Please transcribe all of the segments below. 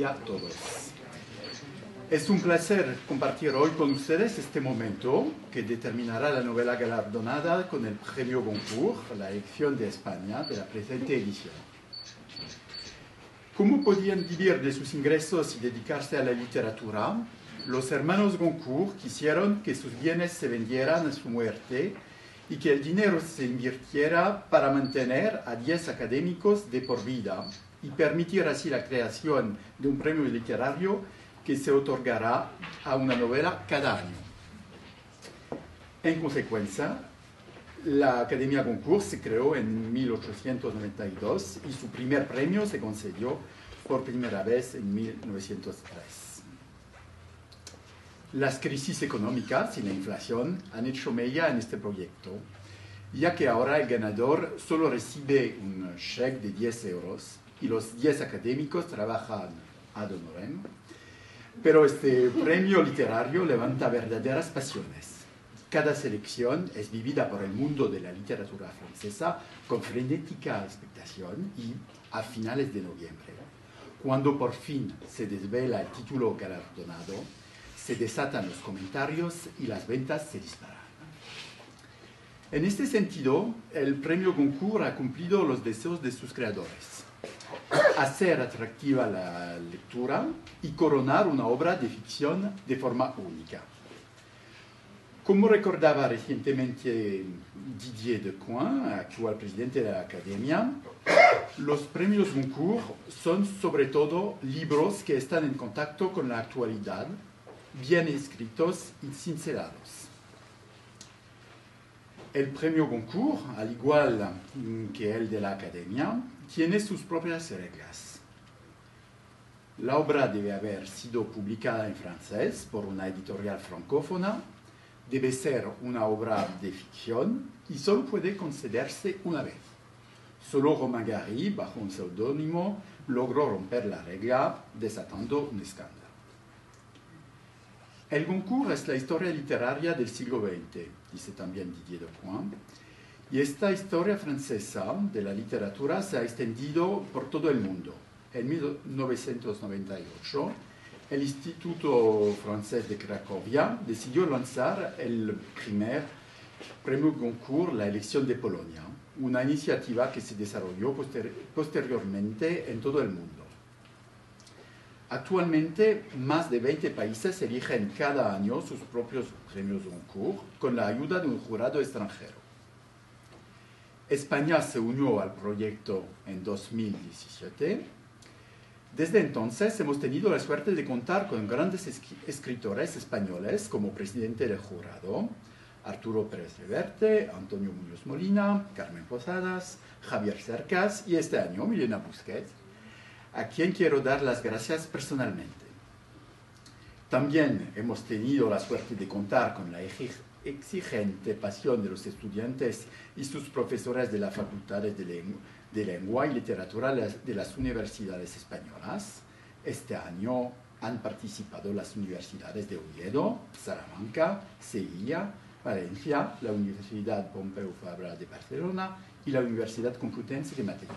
a todos. Es un placer compartir hoy con ustedes este momento que determinará la novela galardonada con el premio Goncourt, la elección de España de la presente edición. ¿Cómo podían vivir de sus ingresos y dedicarse a la literatura? Los hermanos Goncourt quisieron que sus bienes se vendieran a su muerte y que el dinero se invirtiera para mantener a 10 académicos de por vida y permitir así la creación de un premio literario que se otorgará a una novela cada año. En consecuencia, la Academia Goncourt se creó en 1892 y su primer premio se concedió por primera vez en 1903. Las crisis económicas y la inflación han hecho mella en este proyecto, ya que ahora el ganador solo recibe un cheque de 10 euros y los 10 académicos trabajan ad honorem. Pero este premio literario levanta verdaderas pasiones. Cada selección es vivida por el mundo de la literatura francesa con frenética expectación y a finales de noviembre, cuando por fin se desvela el título galardonado, se desatan los comentarios y las ventas se disparan. En este sentido, el premio Goncourt ha cumplido los deseos de sus creadores: hacer atractiva la lectura y coronar una obra de ficción de forma única. Como recordaba recientemente Didier Decoing, actual presidente de la Academia, los premios Goncourt son sobre todo libros que están en contacto con la actualidad, bien escritos y sincerados. El premio Goncourt, al igual que el de la Academia, tiene sus propias reglas. La obra debe haber sido publicada en francés por una editorial francófona, debe ser una obra de ficción y solo puede concederse una vez. Solo Romain Gary, bajo un seudónimo, logró romper la regla, desatando un escándalo. El Goncourt es la historia literaria del siglo XX, dice también Didier Decoing, y esta historia francesa de la literatura se ha extendido por todo el mundo. En 1998, el Instituto Francés de Cracovia decidió lanzar el primer premio Goncourt, la elección de Polonia, una iniciativa que se desarrolló posteriormente en todo el mundo. Actualmente, más de 20 países eligen cada año sus propios premios Goncourt con la ayuda de un jurado extranjero. España se unió al proyecto en 2017. Desde entonces hemos tenido la suerte de contar con grandes escritores españoles como presidente del jurado: Arturo Pérez Reverte, Antonio Muñoz Molina, Carmen Posadas, Javier Cercas y este año Milena Busquets, a quien quiero dar las gracias personalmente. También hemos tenido la suerte de contar con la exigente pasión de los estudiantes y sus profesores de las facultades de Lengua y Literatura de las universidades españolas. Este año han participado las universidades de Oviedo, Salamanca, Sevilla, Valencia, la Universidad Pompeu Fabra de Barcelona y la Universidad Complutense de Madrid.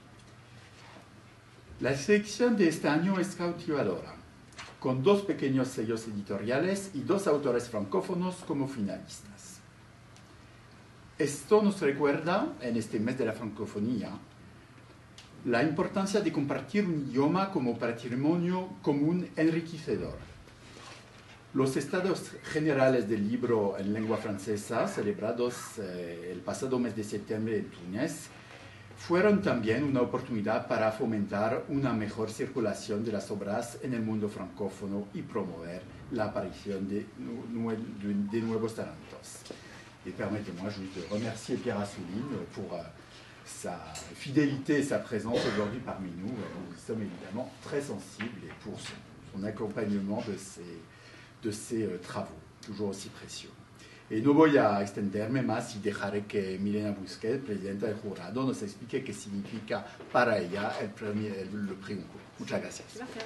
La selección de este año es cautivadora, con 2 pequeños sellos editoriales y 2 autores francófonos como finalistas. Esto nos recuerda, en este mes de la francofonía, la importancia de compartir un idioma como patrimonio común enriquecedor. Los Estados Generales del Libro en lengua francesa, celebrados el pasado mes de septiembre en Túnez, fueron también una oportunidad para fomentar una mejor circulación de las obras en el mundo francófono y promover la aparición de nuevos talentos. Et permettez-moi juste de remercier Pierre Assouline pour sa fidélité et sa présence aujourd'hui parmi nous. Nous sommes évidemment très sensibles et pour son accompagnement de ces travaux, toujours aussi précieux. No voy a extenderme más y dejaré que Milena Busquets, presidenta del jurado, nos explique qué significa para ella el premio Goncourt. Muchas gracias. Gracias.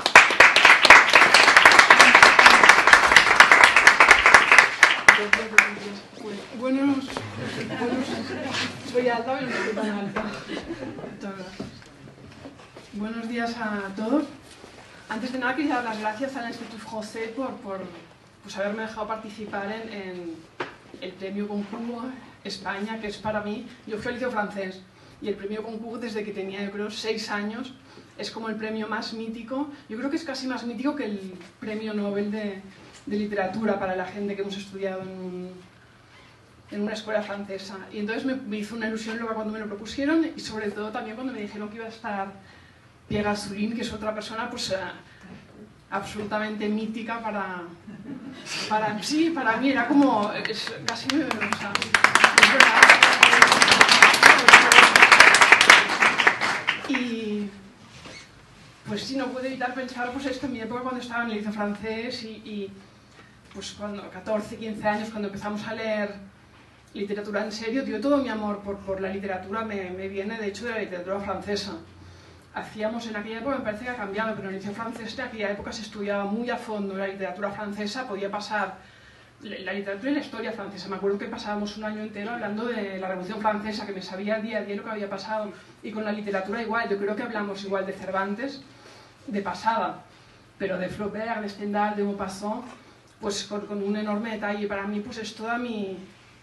Soy alta, pero no soy tan alta. Buenos días a todos. Antes de nada quería dar las gracias al Institut Français por pues, haberme dejado participar en el premio Goncourt España, que es para mí, yo fui al liceo francés, y el premio Goncourt desde que tenía, yo creo, 6 años, es como el premio más mítico, yo creo que es casi más mítico que el premio Nobel de literatura para la gente que hemos estudiado en una escuela francesa. Y entonces me hizo una ilusión luego cuando me lo propusieron, y sobre todo también cuando me dijeron que iba a estar Pierre Gassouline, que es otra persona pues absolutamente mítica para mí era como casi es verdad. Y pues sí, no puedo evitar pensar pues esto en mi época cuando estaba en el liceo francés y pues cuando 14, 15 años cuando empezamos a leer literatura en serio, todo mi amor por la literatura me viene de hecho de la literatura francesa. Hacíamos en aquella época, me parece que ha cambiado, pero en el liceo francés en aquella época se estudiaba muy a fondo la literatura francesa, podía pasar la literatura y la historia francesa. Me acuerdo que pasábamos un año entero hablando de la Revolución Francesa, que me sabía día a día lo que había pasado, y con la literatura igual, yo creo que hablamos igual de Cervantes, de pasada, pero de Flaubert, de Stendhal, de Maupassant, pues con un enorme detalle. Para mí pues es toda mi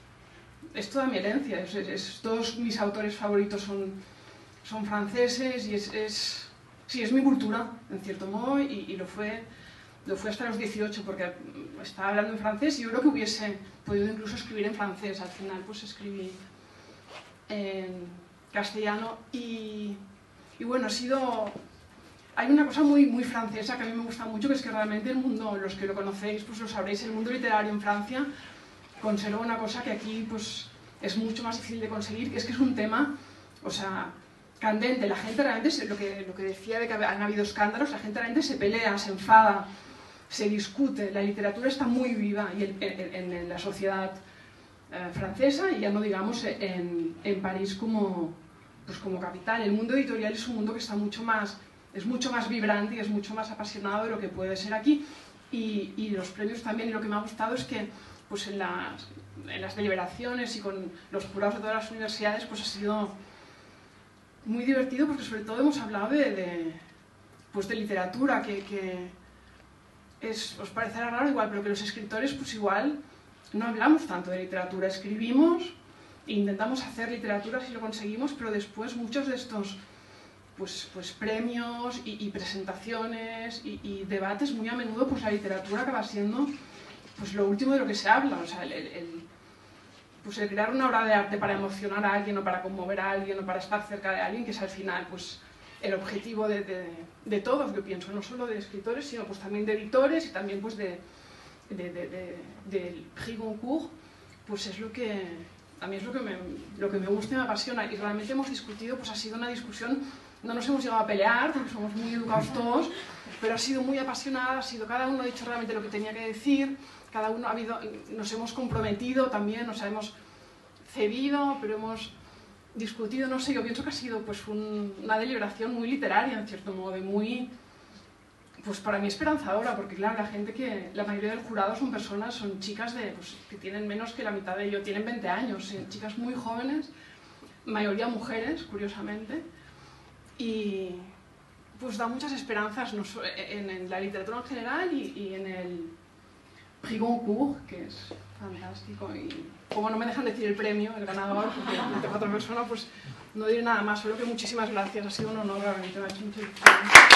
herencia, todos mis autores favoritos son franceses y es mi cultura, en cierto modo, y lo fue hasta los 18, porque estaba hablando en francés y yo creo que hubiese podido incluso escribir en francés. Al final pues escribí en castellano y bueno, hay una cosa muy francesa que a mí me gusta mucho, que es que realmente el mundo, los que lo conocéis pues lo sabréis, el mundo literario en Francia conserva una cosa que aquí pues es mucho más difícil de conseguir, que es un tema, o sea, candente. La gente realmente, lo que decía de que han habido escándalos, la gente realmente se pelea, se enfada, se discute. La literatura está muy viva y en la sociedad francesa, y ya no digamos en París como capital. El mundo editorial es un mundo que es mucho más vibrante y es mucho más apasionado de lo que puede ser aquí. Y los premios también, y lo que me ha gustado es que pues en las deliberaciones y con los jurados de todas las universidades pues ha sido muy divertido, porque sobre todo hemos hablado de literatura, que os parecerá raro igual, pero que los escritores pues igual no hablamos tanto de literatura, escribimos e intentamos hacer literatura si lo conseguimos, pero después muchos de estos pues premios y presentaciones y debates, muy a menudo pues la literatura acaba siendo pues lo último de lo que se habla. O sea, pues el crear una obra de arte para emocionar a alguien o para conmover a alguien o para estar cerca de alguien, que es al final pues el objetivo de todos, yo pienso, no solo de escritores, sino pues también de editores y también pues del Prix Goncourt, pues es lo que a mí es lo que me gusta y me apasiona. Y realmente hemos discutido, pues ha sido una discusión, no nos hemos llegado a pelear porque somos muy educados todos, pero ha sido muy apasionada, cada uno ha dicho realmente lo que tenía que decir, cada uno nos hemos comprometido también, nos hemos cedido, pero hemos discutido, no sé, yo pienso que ha sido pues una deliberación muy literaria, en cierto modo, pues para mí esperanzadora, porque claro, la mayoría del jurado son chicas que tienen menos que la mitad de ellos, tienen 20 años, chicas muy jóvenes, mayoría mujeres, curiosamente, y pues da muchas esperanzas en la literatura en general y en el Prix Goncourt, que es fantástico. Y como no me dejan decir el premio, el ganador, porque entre 4 personas, pues no diré nada más, solo que muchísimas gracias, ha sido un honor, realmente me ha hecho mucha ilusión.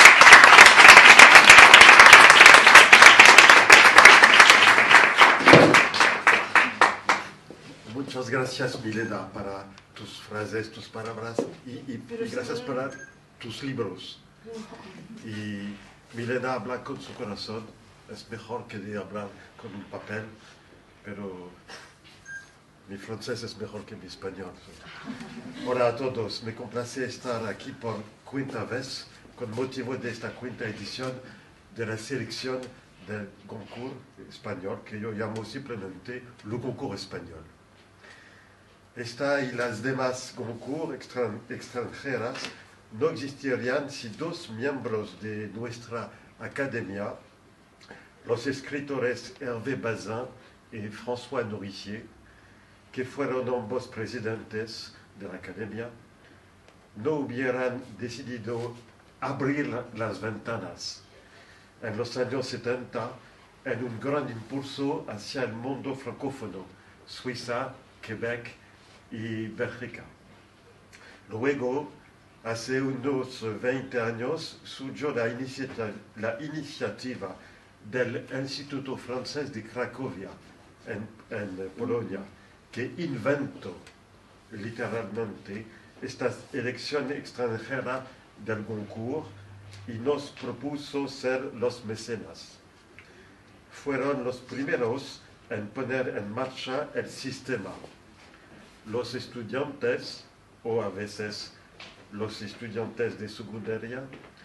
Muchas gracias, Milena, para tus frases, tus palabras y gracias para tus libros. Y Milena habla con su corazón, es mejor que de hablar con un papel, pero mi francés es mejor que mi español. Hola a todos, me complace estar aquí por quinta vez con motivo de esta quinta edición de la selección del Goncourt español, que yo llamo simplemente el Goncourt español. Esta y las demás Goncourt extranjeras no existirían si 2 miembros de nuestra academia, los escritores Hervé Bazin y François Nourricier, que fueron ambos presidentes de la academia, no hubieran decidido abrir las ventanas en los años 70 en un gran impulso hacia el mundo francófono, Suiza, Quebec y Bélgica. Luego, hace unos 20 años, surgió la iniciativa del Instituto Francés de Cracovia, en Polonia, que inventó literalmente esta elección extranjera del Goncourt y nos propuso ser los mecenas. Fueron los primeros en poner en marcha el sistema. Los estudiantes, o a veces los estudiantes de secundaria,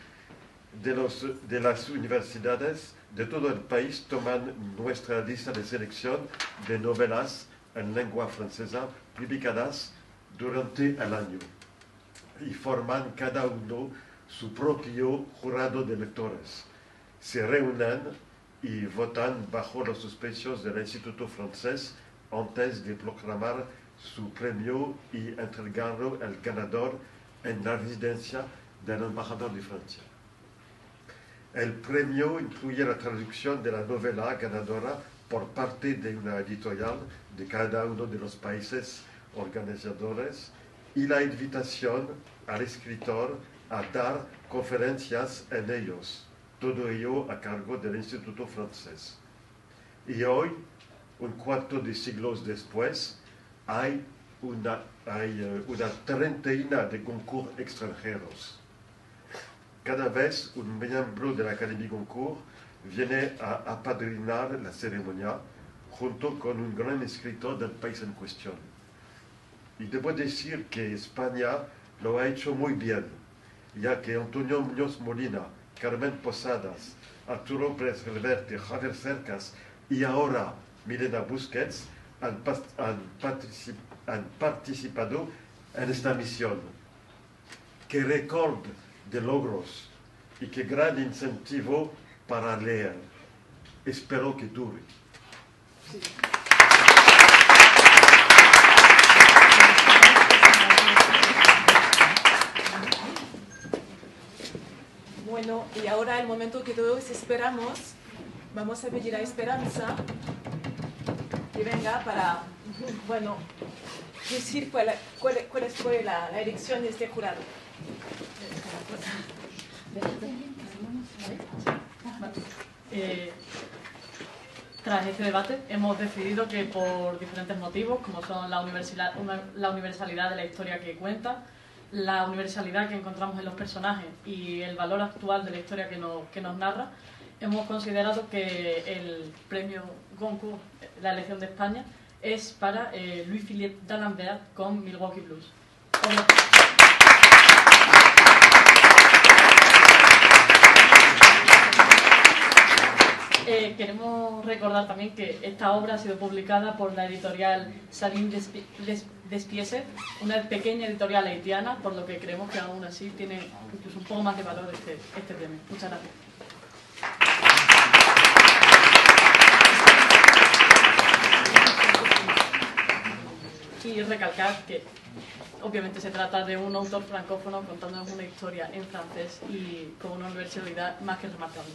de las universidades de todo el país toman nuestra lista de selección de novelas en lengua francesa publicadas durante el año y forman cada uno su propio jurado de lectores. Se reúnen y votan bajo los auspicios del Instituto Francés antes de proclamar su premio y entregarlo al ganador en la residencia del embajador de Francia. El premio incluye la traducción de la novela ganadora por parte de una editorial de cada uno de los países organizadores y la invitación al escritor a dar conferencias en ellos, todo ello a cargo del Instituto Francés. Y hoy, un cuarto de siglos después, hay una treintena de Goncourt extranjeros. Cada vez un miembro de la Académie Goncourt viene a apadrinar la ceremonia junto con un gran escritor del país en cuestión. Y debo decir que España lo ha hecho muy bien, ya que Antonio Muñoz Molina, Carmen Posadas, Arturo Pérez Reverte, Javier Cercas y ahora Milena Busquets han participado en esta misión. ¡Qué récord de logros y qué gran incentivo para leer! Espero que dure. Sí. Bueno, y ahora el momento que todos esperamos, vamos a pedir a Esperanza que venga para, bueno, decir cuál fue la elección de este jurado. Tras este debate hemos decidido que por diferentes motivos, como son la universalidad de la historia que cuenta, la universalidad que encontramos en los personajes y el valor actual de la historia que nos narra, hemos considerado que el premio Goncourt, la elección de España, es para Louis-Philippe d'Alembert con Milwaukee Blues. Queremos recordar también que esta obra ha sido publicada por la editorial Sabine Despieses, una pequeña editorial haitiana, por lo que creemos que aún así tiene incluso un poco más de valor este premio. Muchas gracias. Y recalcar que obviamente se trata de un autor francófono contándonos una historia en francés y con una universalidad más que remarcable.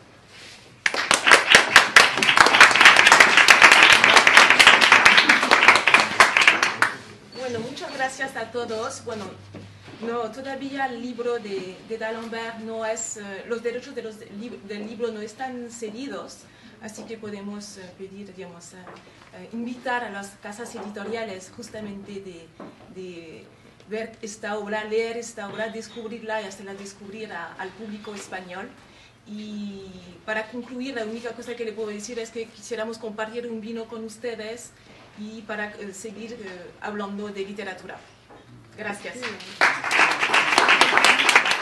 Bueno, muchas gracias a todos. Bueno, no, todavía el libro de d'Alembert no es, los derechos del libro no están cedidos, así que podemos pedir, digamos, invitar a las casas editoriales justamente de ver esta obra, leer esta obra, descubrirla y hacerla descubrir al público español. Y para concluir, la única cosa que le puedo decir es que quisiéramos compartir un vino con ustedes y para seguir hablando de literatura. Gracias. Sí.